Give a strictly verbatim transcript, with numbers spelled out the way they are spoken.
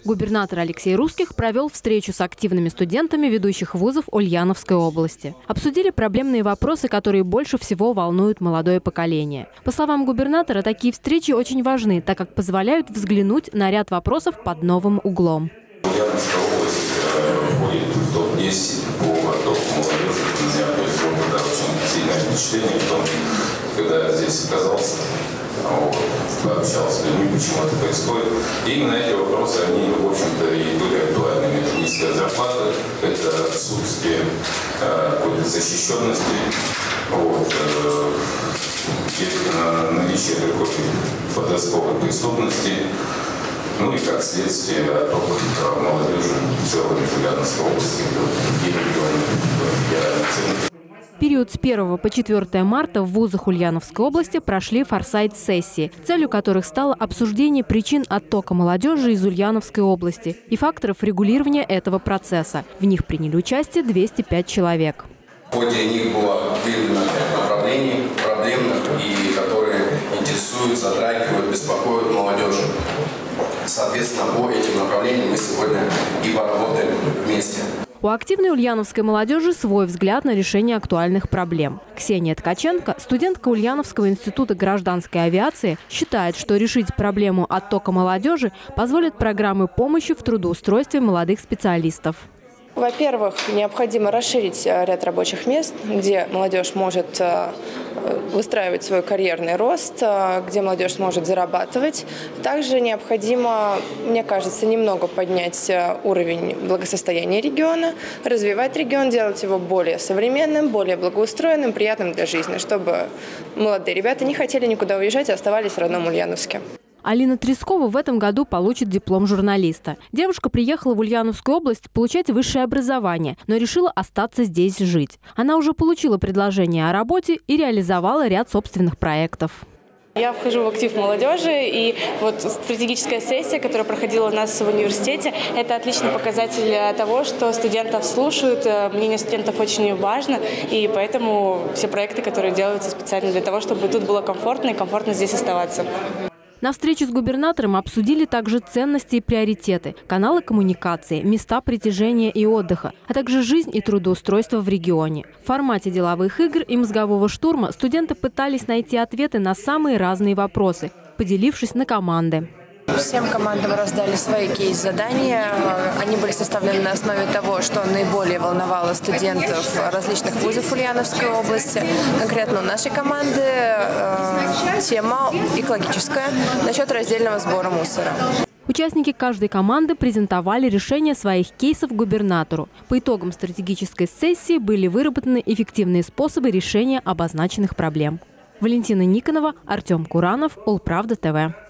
Губернатор Алексей Русских провел встречу с активными студентами ведущих вузов Ульяновской области. Обсудили проблемные вопросы, которые больше всего волнуют молодое поколение. По словам губернатора, такие встречи очень важны, так как позволяют взглянуть на ряд вопросов под новым углом. Ульяновская область входит в топ десять по оттоку молодежи. У меня произвело очень сильное впечатление в том, когда я здесь оказался. Вот, пообщался с людьми, почему это происходит. И именно эти вопросы, они, в общем-то, и были актуальными. Это низкая зарплата, это отсутствие э, какой-то защищенности, вот, э, наличие такой подростковой преступности, ну и как следствие оттока молодежи в целом из Ульяновской области в другие регионы федеральных центров. В период с первого по четвёртое марта в вузах Ульяновской области прошли форсайт-сессии, целью которых стало обсуждение причин оттока молодежи из Ульяновской области и факторов регулирования этого процесса. В них приняли участие двести пять человек. В ходе них было выявлено пять направлений проблемных, и которые интересуют, затрагивают, беспокоят молодежь. Соответственно, по этим направлениям мы сегодня и поработаем вместе. У активной ульяновской молодежи свой взгляд на решение актуальных проблем. Ксения Ткаченко, студентка Ульяновского института гражданской авиации, считает, что решить проблему оттока молодежи позволят программы помощи в трудоустройстве молодых специалистов. Во-первых, необходимо расширить ряд рабочих мест, где молодежь может выстраивать свой карьерный рост, где молодежь сможет зарабатывать. Также необходимо, мне кажется, немного поднять уровень благосостояния региона, развивать регион, делать его более современным, более благоустроенным, приятным для жизни, чтобы молодые ребята не хотели никуда уезжать, а оставались в родном Ульяновске. Алина Трескова в этом году получит диплом журналиста. Девушка приехала в Ульяновскую область получать высшее образование, но решила остаться здесь жить. Она уже получила предложение о работе и реализовала ряд собственных проектов. Я вхожу в актив молодежи, и вот стратегическая сессия, которая проходила у нас в университете, это отличный показатель того, что студентов слушают, мнение студентов очень важно, и поэтому все проекты, которые делаются специально для того, чтобы тут было комфортно и комфортно здесь оставаться. На встрече с губернатором обсудили также ценности и приоритеты, каналы коммуникации, места притяжения и отдыха, а также жизнь и трудоустройство в регионе. В формате деловых игр и мозгового штурма студенты пытались найти ответы на самые разные вопросы, поделившись на команды. Всем командам раздали свои кейс-задания. Они были составлены на основе того, что наиболее волновало студентов различных вузов Ульяновской области. Конкретно у нашей команды э, тема экологическая насчет раздельного сбора мусора. Участники каждой команды презентовали решение своих кейсов губернатору. По итогам стратегической сессии были выработаны эффективные способы решения обозначенных проблем. Валентина Никонова, Артем Куранов, Улправда ТВ.